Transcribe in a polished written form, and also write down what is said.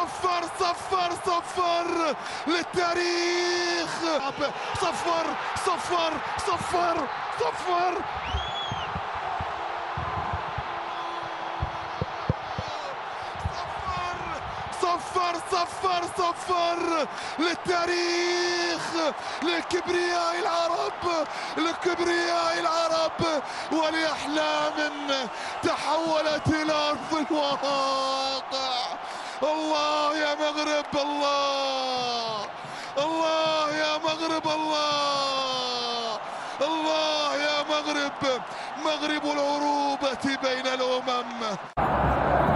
صفر صفر صفر للتاريخ. صفر صفر صفر صفر. صفر صفر صفر للتاريخ، لكبرياء العرب، لكبرياء العرب ولأحلام تحولت إلى أرض الواقع. الله يا مغرب، الله الله يا مغرب، الله الله يا مغرب، مغرب العروبة بين الأمم.